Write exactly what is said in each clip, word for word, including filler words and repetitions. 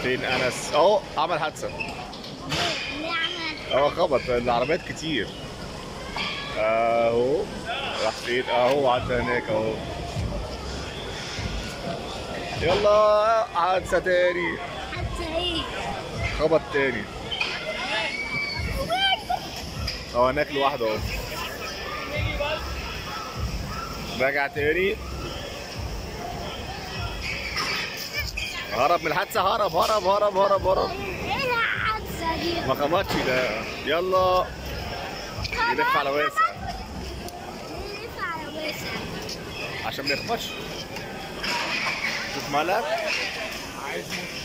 فين انس؟ اهو عمل حادثه. اه خبط العربيات كتير. اهو راح فين؟ اهو عدى هناك اهو. يلا حادثه تاني. حادثه ايه؟ خبط تاني. اهو هناك لوحده اهو. راجع تاني. هرب من الحادثه. هرب هرب هرب هرب هرب. ايه الحادثه دي؟ ما خبطش ده. يلا يلف على واسع. يلف على واسع عشان ما يخبطش. شوف مالك. عايز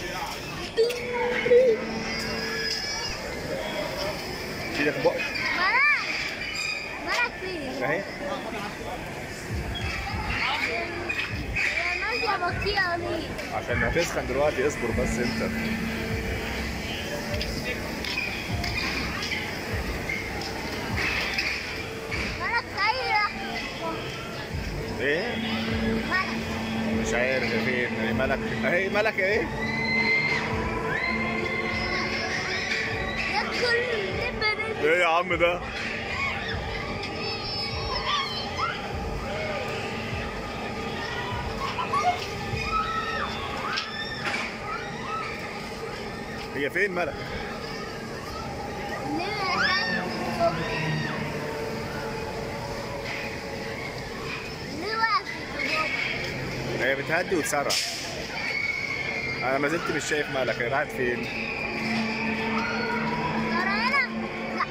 في يخبط. مالك مالك فين؟ اهي. يا ماشيه بطيئه ليه؟ عشان هتسخن دلوقتي. اصبر بس انت. مالك سايره. ايه؟ مالك مش عارف فين. اهي مالك اهي. مالك اهي. يدخل اللبن. ايه يا عم ده؟ هي فين مالك؟ ليه واقف يا بابا؟ هي بتهدي وتسرع. انا ما زلت مش شايف مالك. هي راحت فين؟ ترى هنا؟ لا.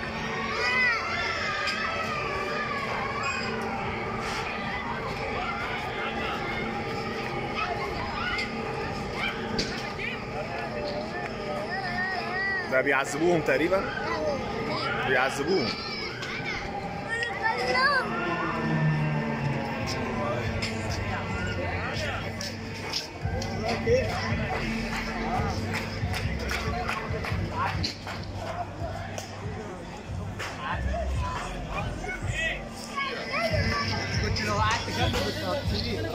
ده بيعذبوهم تقريبا. بيعذبوهم. كنت لو قعدت جنبه كنت هتطير.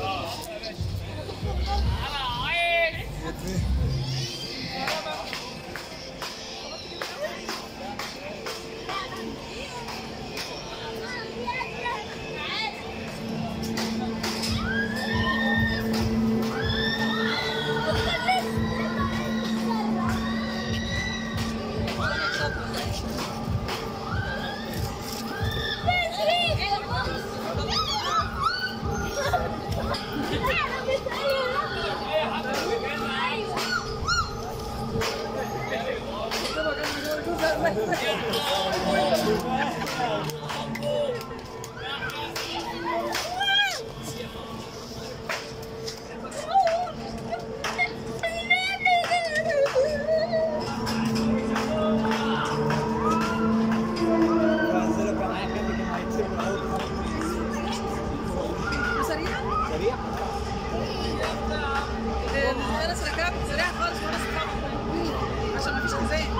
الناس ركبت سريع خالص وناس ركبت عشان ما فيش انزال.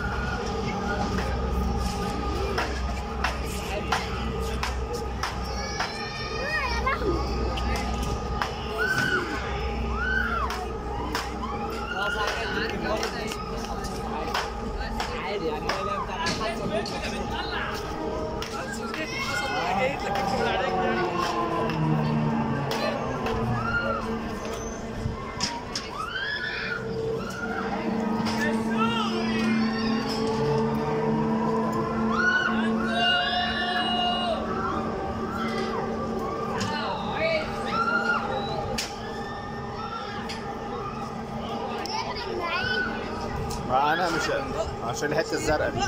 عادي يعني ولا بتاع حادثه بس جيت حصل معايا جيت لك الكاميرا عليك. انا مش عشان الحته الزرقاء دي.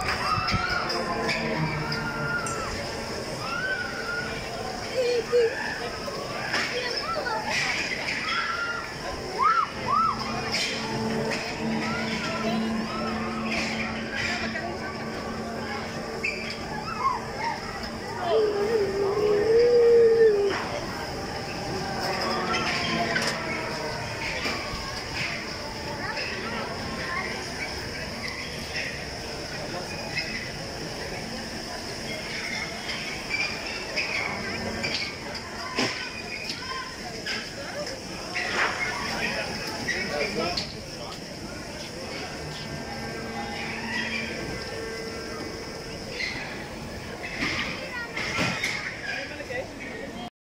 Thank you.